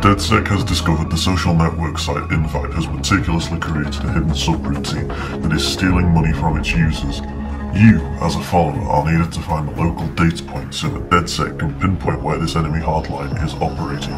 DedSec has discovered the social network site Invite has meticulously created a hidden subroutine that is stealing money from its users. You, as a follower, are needed to find the local data point so that DedSec can pinpoint where this enemy hardline is operating.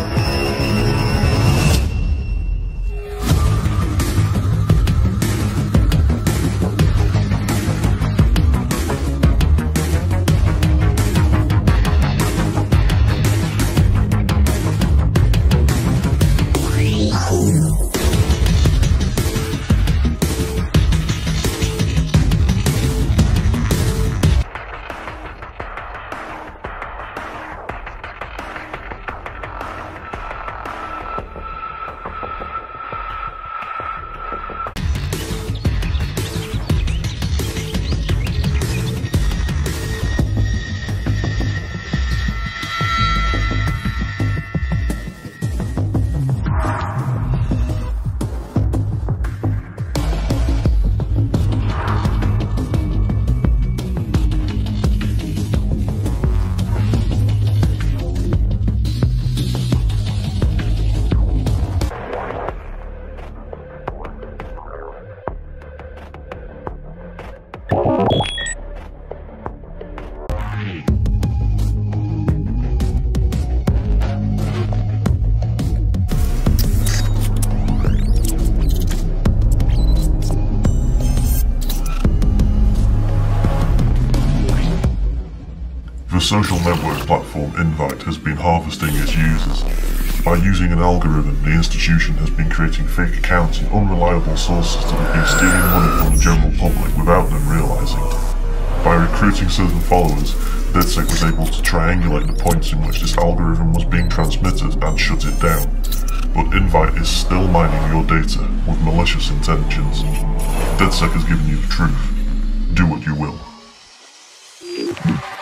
The social network platform Invite has been harvesting its users. By using an algorithm, the institution has been creating fake accounts and unreliable sources that have been stealing money from the general public without them realizing. By recruiting certain followers, DedSec was able to triangulate the points in which this algorithm was being transmitted and shut it down. But Invite is still mining your data with malicious intentions. DedSec has given you the truth. Do what you will.